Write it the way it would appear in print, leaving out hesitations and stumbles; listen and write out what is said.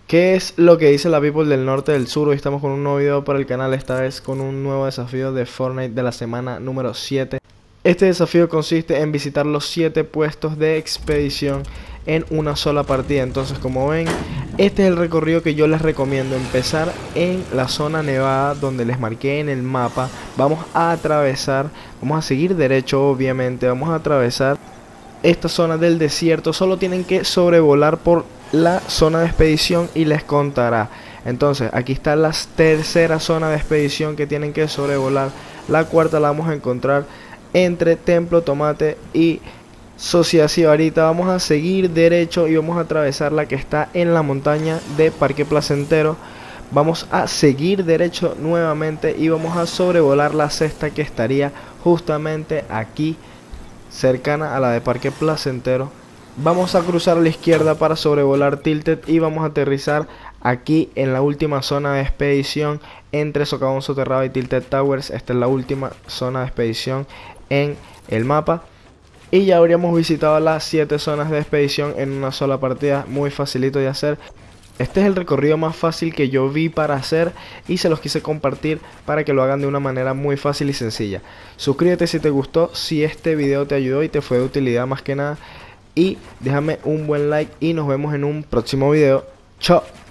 ¿Qué es lo que dice la people del norte del sur? Hoy estamos con un nuevo video para el canal, esta vez con un nuevo desafío de Fortnite de la semana número 7. Este desafío consiste en visitar los 7 puestos de expedición en una sola partida. Entonces, como ven, este es el recorrido que yo les recomiendo. Empezar en la zona nevada donde les marqué en el mapa. Vamos a atravesar, vamos a seguir derecho obviamente, vamos a atravesar esta zona del desierto. Solo tienen que sobrevolar por la zona de expedición y les contará. Entonces aquí está la tercera zona de expedición que tienen que sobrevolar. La cuarta la vamos a encontrar entre Templo Tomate y Sociedad Sibarita. Vamos a seguir derecho y vamos a atravesar la que está en la montaña de Parque Placentero. Vamos a seguir derecho nuevamente y vamos a sobrevolar la sexta, que estaría justamente aquí cercana a la de Parque Placentero. Vamos a cruzar a la izquierda para sobrevolar Tilted y vamos a aterrizar aquí en la última zona de expedición entre Socavón Soterrado y Tilted Towers. Esta es la última zona de expedición en el mapa y ya habríamos visitado las 7 zonas de expedición en una sola partida. Muy facilito de hacer. Este es el recorrido más fácil que yo vi para hacer y se los quise compartir para que lo hagan de una manera muy fácil y sencilla. Suscríbete si te gustó, si este video te ayudó y te fue de utilidad más que nada, y déjame un buen like y nos vemos en un próximo video. Chao.